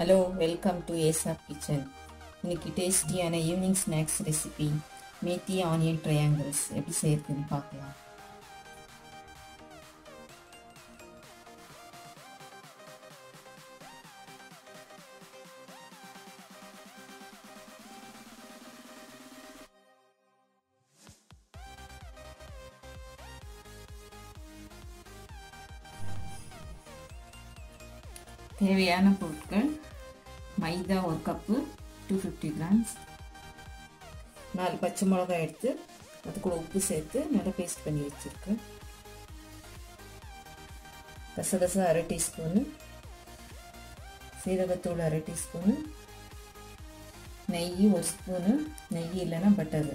Hello, welcome to ASAP kitchen. இன்னைக்கு டேஸ்டியான evening snacks recipe methi onion triangles எப்படி செய்யறதுன்னு பார்க்கலாம். தேவையான பொருட்கள்: மைதா 1 கப்பு 250 கிராம்ஸ், 4 பச்சை மிளகாய் எடுத்து அது கூட உப்பு சேர்த்து நல்லா பேஸ்ட் பண்ணி வச்சுருக்கேன். கசகசா 1/2 டீஸ்பூனு, சீரகத்தூள் 1/2 டீஸ்பூனு, நெய் 1 ஸ்பூனு, நெய் இல்லைன்னா பட்டரு,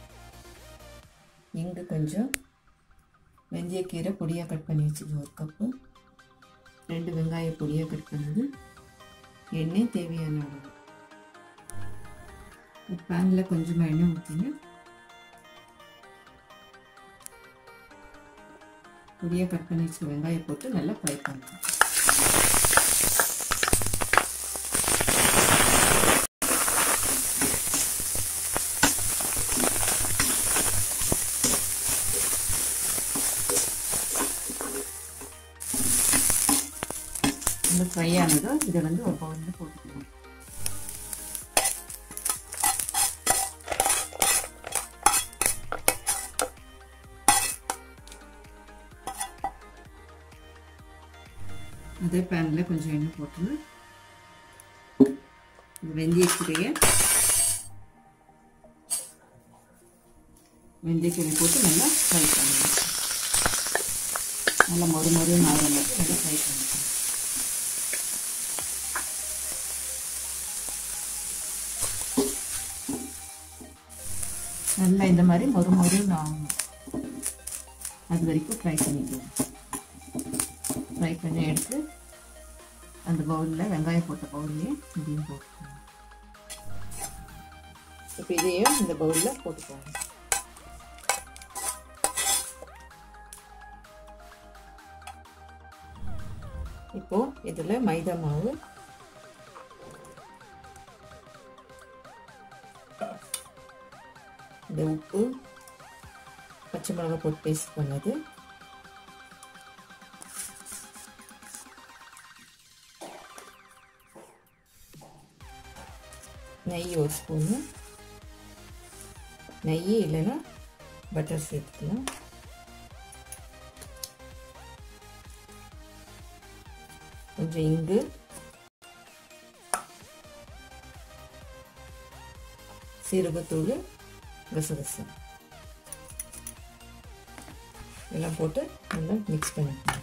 இங்கு கொஞ்சம், வெந்தயக்கீரை பொடியாக கட் பண்ணி வச்சுருக்கேன் 1 கப்பு, 2 வெங்காய பொடியாக கட் பண்ணது, எண்ணெய் தேவையான அளவு. பேனில் கொஞ்சமாக எண்ணெய் ஊற்றினு பொடியாக கட் பண்ணி வச்சுக்க வெங்காயம் போட்டு நல்லா ஃப்ரை பண்ணணும். ஃப்ரை ஆனதும் இதை ஒரு பவுலில் போட்டுக்கணும். அதே பேனில் கொஞ்சம் எண்ணெய் போட்டு வெந்தயக்கீரையை போட்டு நல்லா ஃப்ரை பண்ணணும். நல்லா மொறு ஆகிற மாதிரி நல்லா ஃப்ரை பண்ணணும். நல்லா இந்த மாதிரி மொறுன்னு ஆகணும். அது வரைக்கும் ஃப்ரை பண்ணிக்கலாம். ஃப்ரை பண்ணி எடுத்து அந்த பவுலில் வெங்காயம் போட்ட பவுல்லையே இதையும் போட்டுக்கணும். இப்போ இதையும் இந்த பவுலில் போட்டுக்கோங்க. இப்போ இதில் மைதா மாவு, இந்த உப்பு, பச்சை மிளகாய் போட்டு பேஸ்ட் பண்ணது, நெய் 1 ஸ்பூனு, நெய் இல்லைன்னா பட்டர் சேர்த்துக்கலாம், கொஞ்சம் இங்கு, சீரகத்தூள், கசகசா எல்லாம் போட்டு நல்லா மிக்ஸ் பண்ணிக்கலாம்.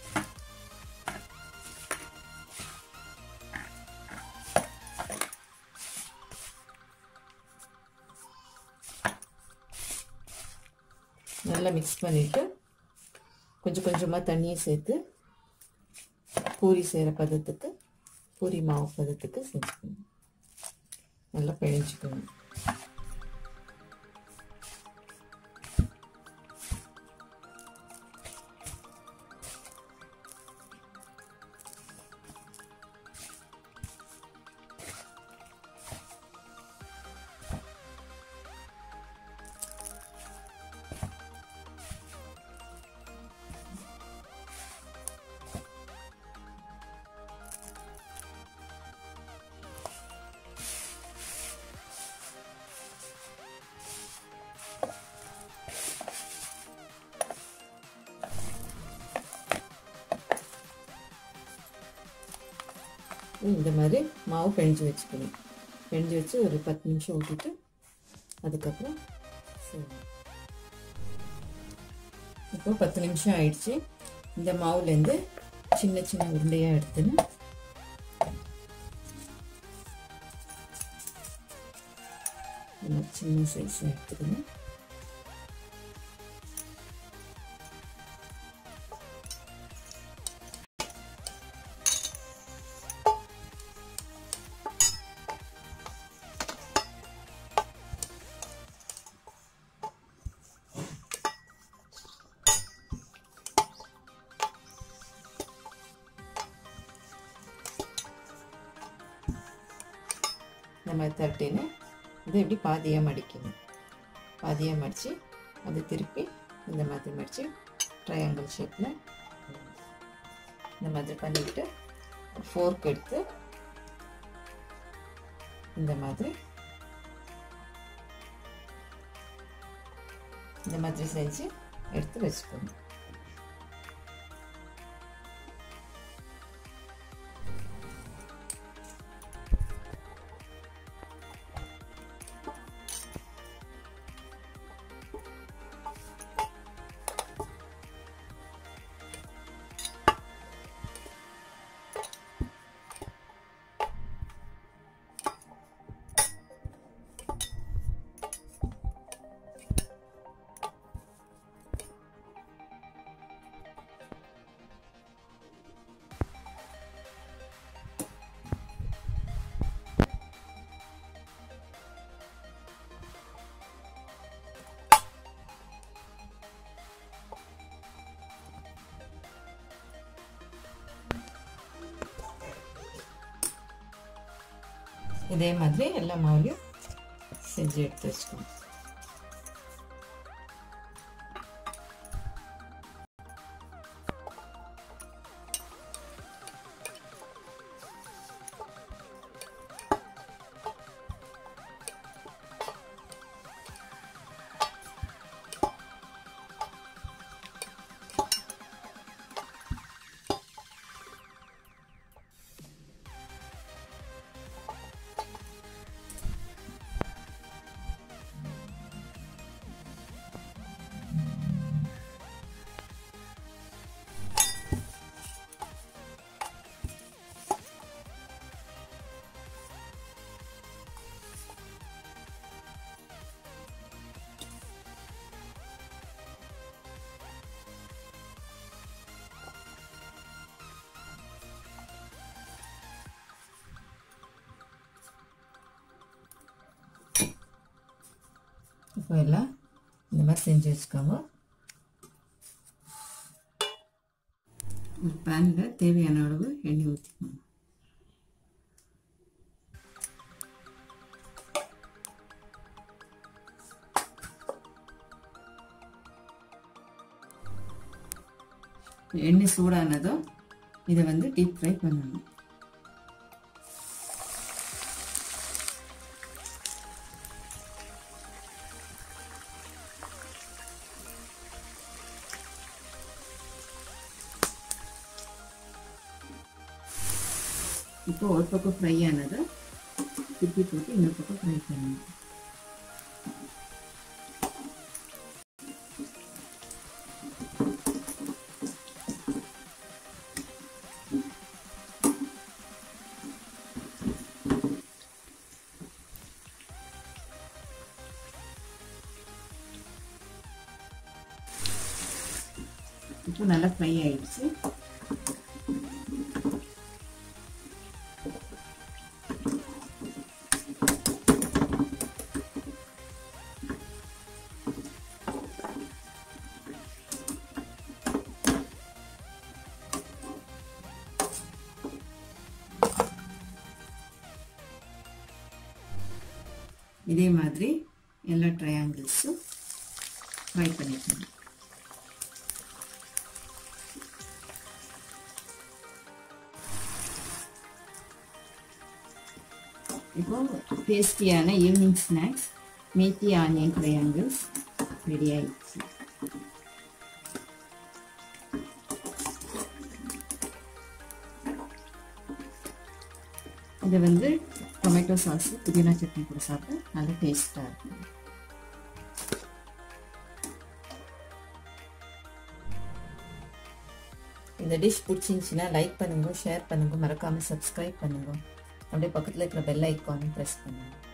நல்லா மிக்ஸ் பண்ணிட்டு கொஞ்சம் கொஞ்சமாக தண்ணியை சேர்த்து பூரி செய்கிற பதத்துக்கு, பூரி மாவு பதத்துக்கு செஞ்சுக்கணும். நல்லா பிழிஞ்சுக்கணும். இந்த மாதிரி மாவு பிழிஞ்சு வச்சுக்கணும். பிழிஞ்சு வச்சு ஒரு 10 நிமிஷம் விட்டுட்டு அதுக்கப்புறம் செய்யணும். இப்போ 10 நிமிஷம் ஆயிடுச்சு. இந்த மாவுலேருந்து சின்ன சின்ன உருண்டையாக எடுத்துன்னு சின்ன சைஸ் எடுத்துக்கணும். மாதிரி தட்டின்னு இது எப்படி பாதியாக மடிக்கணும். பாதியாக மடித்து அது திருப்பி இந்த மாதிரி மடித்து ட்ரையாங்கிள் ஷேப்பில் இந்த மாதிரி பண்ணிவிட்டு ஃபோர்க் எடுத்து இந்த மாதிரி செஞ்சு எடுத்து வச்சுக்கணும். இதே மாதிரி எல்லா மாவுலையும் செஞ்சு எடுத்து வச்சுக்கணும். இப்போ எல்லாம் இந்த மாதிரி செஞ்சு வச்சுக்கோங்க. ஒரு பேனில் தேவையான அளவு எண்ணெய் ஊற்றிக்கணும். எண்ணெய் சூடானதும் இதை வந்து டீப் ஃப்ரை பண்ணணும். இப்போ ஒரு பக்கம் ஃப்ரை ஆனதை திருப்பி போட்டு இன்னொரு பக்கம் ஃப்ரை பண்ணணும். இப்போ நல்லா ஃப்ரை ஆயிடுச்சு. இதே மாதிரி எல்லா ட்ரையாங்கிள்ஸும் ஃப்ரை பண்ணிக்கணும். இப்போ டேஸ்டியான evening snacks methi onion triangles ready ஆயிடுச்சு. இதை வந்து டொமேட்டோ சாஸ் புதினா சட்னி கூட சாப்பிட்டு நல்ல டேஸ்ட்டாக இருக்கும். இந்த டிஷ் பிடிச்சிருந்துச்சுன்னா லைக் பண்ணுங்க, ஷேர் பண்ணுங்க, மறக்காமல் சப்ஸ்கிரைப் பண்ணுங்க. அப்படியே பக்கத்தில் இருக்கிற பெல் ஐக்கானையும் ப்ரெஸ் பண்ணுங்க.